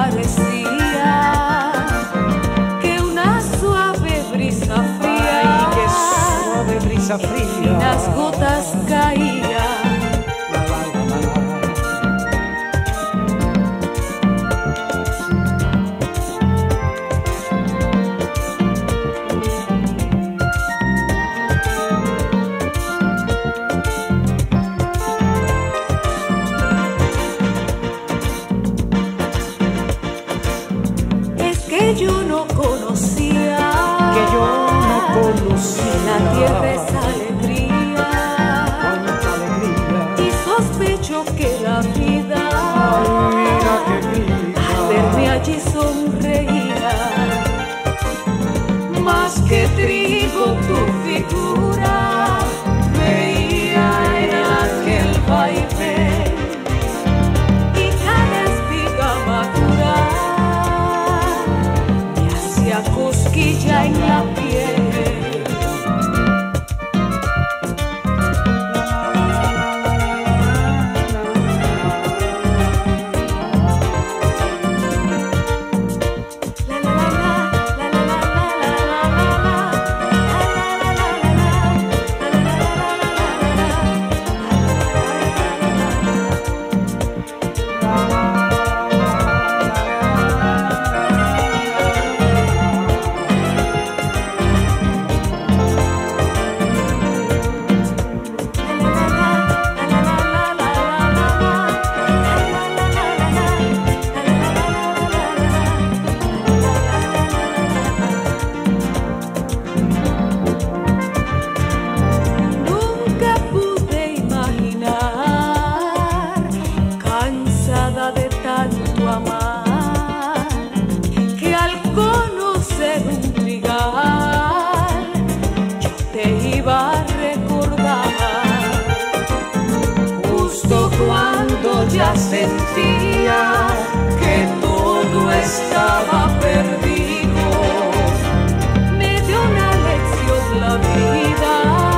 parecía que una suave brisa fría, ay, qué suave brisa fría, las gotas caían. Yo no conocía, que yo no conocía la tierra esa alegría, cuánta alegría, y sospecho que la vida, ay, mira qué vida, al verme allí sonreía. Más que trigo tu figura veía en aquel vaivén, y cada espiga madura cosquilla en la piel. Ya sentía que todo estaba perdido. Me dio una lección la vida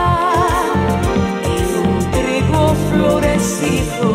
en un trigo florecido.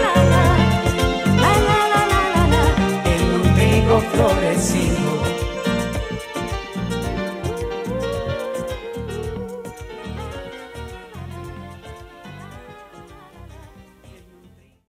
Florecido.